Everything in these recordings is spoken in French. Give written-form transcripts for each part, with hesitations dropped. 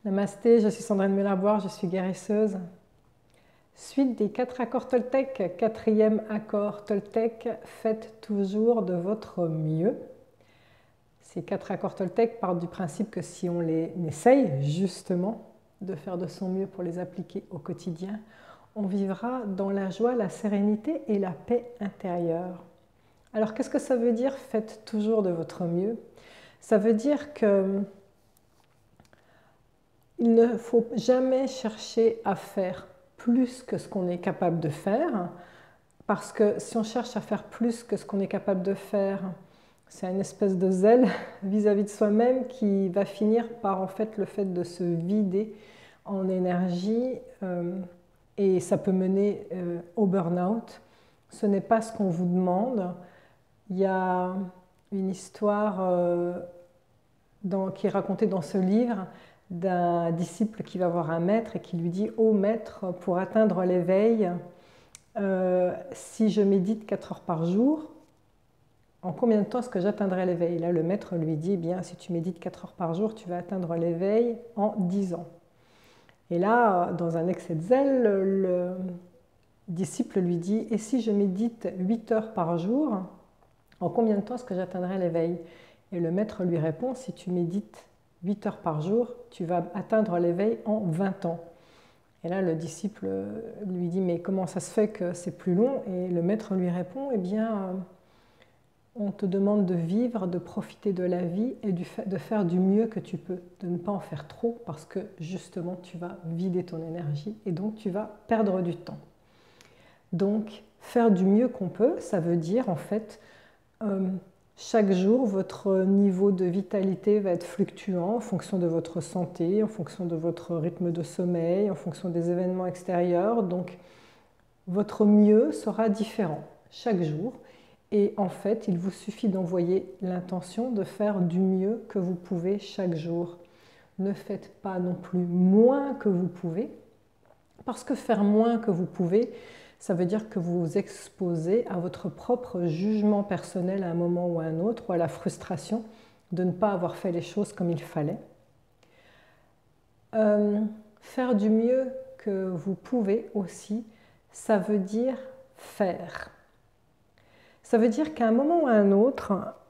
Namasté, je suis Sandrine Melaboire, je suis guérisseuse. Suite des 4 accords Toltec, 4e accord Toltec, faites toujours de votre mieux. Ces 4 accords Toltec partent du principe que si on les essaye justement de faire de son mieux pour les appliquer au quotidien, on vivra dans la joie, la sérénité et la paix intérieure. Alors qu'est-ce que ça veut dire, faites toujours de votre mieux? Ça veut dire que il ne faut jamais chercher à faire plus que ce qu'on est capable de faire, parce que si on cherche à faire plus que ce qu'on est capable de faire, c'est une espèce de zèle vis-à-vis de soi-même qui va finir par en fait le fait de se vider en énergie et ça peut mener au burn-out. Ce n'est pas ce qu'on vous demande. Il y a une histoire qui est racontée dans ce livre d'un disciple qui va voir un maître et qui lui dit « Ô maître, pour atteindre l'éveil, si je médite 4 heures par jour, en combien de temps est-ce que j'atteindrai l'éveil ?» Là, le maître lui dit « Bien, si tu médites 4 heures par jour, tu vas atteindre l'éveil en 10 ans. » Et là, dans un excès de zèle, le disciple lui dit « Et si je médite 8 heures par jour, en combien de temps est-ce que j'atteindrai l'éveil ?» Et le maître lui répond « Si tu médites 8 heures par jour, tu vas atteindre l'éveil en 20 ans. » Et là, le disciple lui dit « Mais comment ça se fait que c'est plus long ?» Et le maître lui répond « Eh bien, on te demande de vivre, de profiter de la vie et de faire du mieux que tu peux, de ne pas en faire trop parce que justement, tu vas vider ton énergie et donc tu vas perdre du temps. » Donc, faire du mieux qu'on peut, ça veut dire en fait chaque jour, votre niveau de vitalité va être fluctuant en fonction de votre santé, en fonction de votre rythme de sommeil, en fonction des événements extérieurs. Donc, votre mieux sera différent chaque jour. Et en fait, il vous suffit d'envoyer l'intention de faire du mieux que vous pouvez chaque jour. Ne faites pas non plus moins que vous pouvez, parce que faire moins que vous pouvez, ça veut dire que vous vous exposez à votre propre jugement personnel à un moment ou à un autre, ou à la frustration de ne pas avoir fait les choses comme il fallait. Faire du mieux que vous pouvez aussi, ça veut dire faire. Ça veut dire qu'à un moment ou à un autre,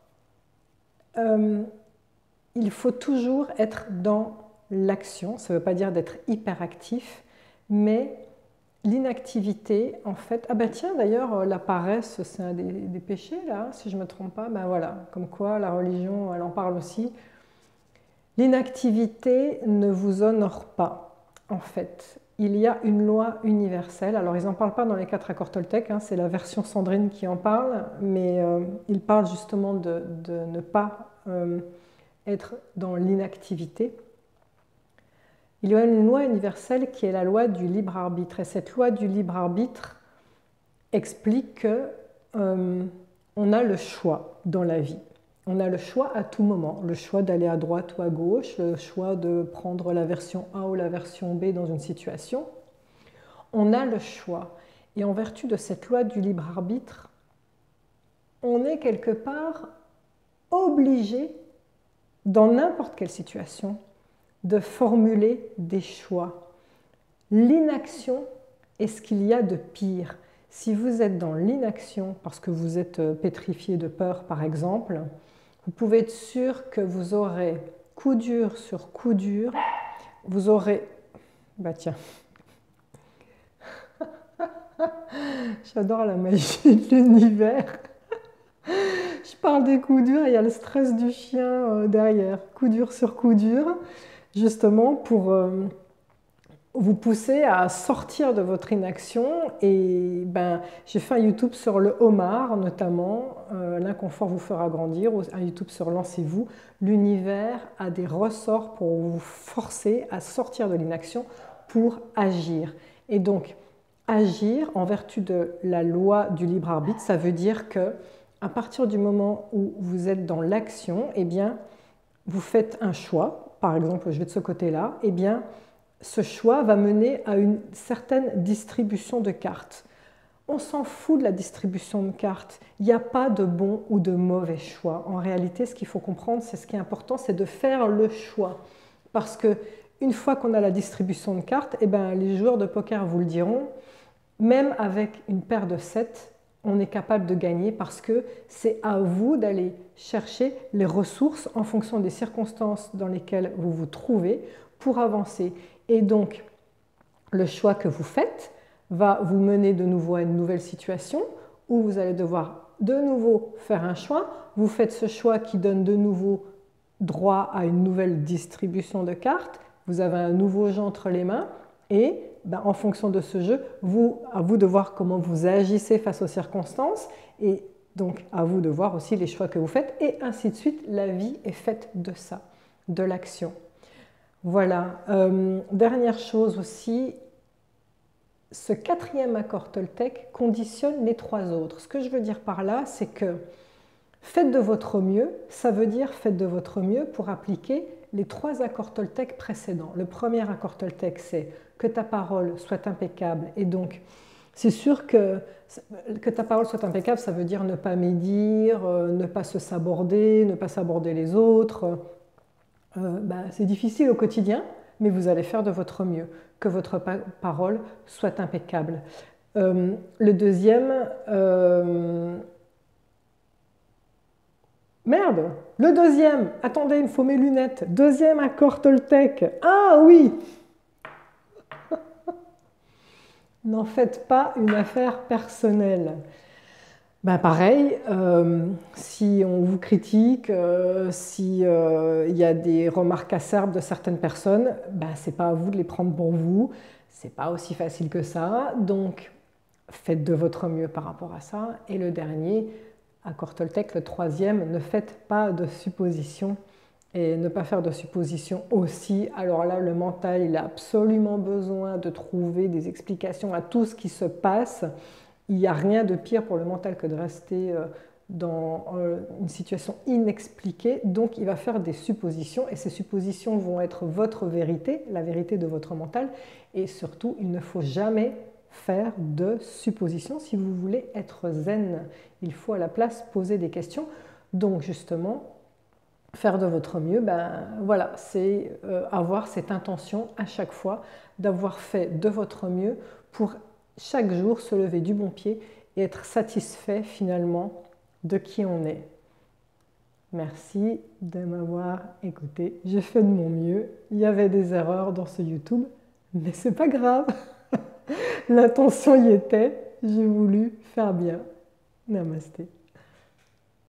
il faut toujours être dans l'action. Ça ne veut pas dire d'être hyperactif, mais l'inactivité, en fait... Ah ben tiens, d'ailleurs, la paresse, c'est un des péchés, là, si je ne me trompe pas. Ben voilà, comme quoi la religion, elle en parle aussi. L'inactivité ne vous honore pas, en fait. Il y a une loi universelle. Alors, ils n'en parlent pas dans les 4 accords Toltec, hein, c'est la version Sandrine qui en parle, mais ils parlent justement de ne pas être dans l'inactivité. Il y a une loi universelle qui est la loi du libre arbitre. Et cette loi du libre arbitre explique qu'on a le choix dans la vie. On a le choix à tout moment. Le choix d'aller à droite ou à gauche, le choix de prendre la version A ou la version B dans une situation. On a le choix. Et en vertu de cette loi du libre arbitre, on est quelque part obligé, dans n'importe quelle situation, de formuler des choix. L'inaction est ce qu'il y a de pire. Si vous êtes dans l'inaction parce que vous êtes pétrifié de peur, par exemple, vous pouvez être sûr que vous aurez coup dur sur coup dur, vous aurez... Bah tiens, j'adore la magie de l'univers. Je parle des coups durs et il y a le stress du chien derrière. Coup dur sur coup dur, justement pour vous pousser à sortir de votre inaction. Et ben, j'ai fait un YouTube sur le homard, notamment. L'inconfort vous fera grandir. Ou un YouTube sur Lancez-vous. L'univers a des ressorts pour vous forcer à sortir de l'inaction pour agir. Et donc, agir en vertu de la loi du libre arbitre, ça veut dire que à partir du moment où vous êtes dans l'action, eh bien, vous faites un choix. Par exemple, je vais de ce côté-là. Eh bien, ce choix va mener à une certaine distribution de cartes. On s'en fout de la distribution de cartes. Il n'y a pas de bon ou de mauvais choix. En réalité, ce qu'il faut comprendre, c'est ce qui est important, c'est de faire le choix. Parce que une fois qu'on a la distribution de cartes, eh ben, les joueurs de poker vous le diront, même avec une paire de 7, on est capable de gagner parce que c'est à vous d'aller chercher les ressources en fonction des circonstances dans lesquelles vous vous trouvez pour avancer. Et donc, le choix que vous faites va vous mener de nouveau à une nouvelle situation où vous allez devoir de nouveau faire un choix. Vous faites ce choix qui donne de nouveau droit à une nouvelle distribution de cartes. Vous avez un nouveau jeu entre les mains et en fonction de ce jeu, à vous de voir comment vous agissez face aux circonstances et donc à vous de voir aussi les choix que vous faites et ainsi de suite. La vie est faite de ça, de l'action. Voilà. Dernière chose aussi, ce 4e accord Toltec conditionne les 3 autres. Ce que je veux dire par là, c'est que faites de votre mieux, ça veut dire faites de votre mieux pour appliquer les 3 accords Toltec précédents. Le premier accord Toltec, c'est que ta parole soit impeccable. Et donc, c'est sûr que ta parole soit impeccable, ça veut dire ne pas médire, ne pas se saborder, ne pas saborder les autres. C'est difficile au quotidien, mais vous allez faire de votre mieux, que votre parole soit impeccable. Le deuxième... Merde, le deuxième, attendez, il me faut mes lunettes. Deuxième accord Toltec. Ah oui! N'en faites pas une affaire personnelle. Pareil, si on vous critique, s'il y a des remarques acerbes de certaines personnes, ce n'est pas à vous de les prendre pour vous. Ce n'est pas aussi facile que ça. Donc, faites de votre mieux par rapport à ça. Et le dernier, accord Toltec, le 3e, ne faites pas de suppositions. Et ne pas faire de suppositions aussi. Alors là, le mental, il a absolument besoin de trouver des explications à tout ce qui se passe. Il n'y a rien de pire pour le mental que de rester dans une situation inexpliquée. Donc, il va faire des suppositions. Et ces suppositions vont être votre vérité, la vérité de votre mental. Et surtout, il ne faut jamais faire de suppositions si vous voulez être zen. Il faut à la place poser des questions. Donc, justement... faire de votre mieux, voilà, c'est avoir cette intention à chaque fois d'avoir fait de votre mieux pour chaque jour se lever du bon pied et être satisfait finalement de qui on est. Merci de m'avoir écouté. J'ai fait de mon mieux. Il y avait des erreurs dans ce YouTube, mais c'est pas grave. L'intention y était. J'ai voulu faire bien. Namasté.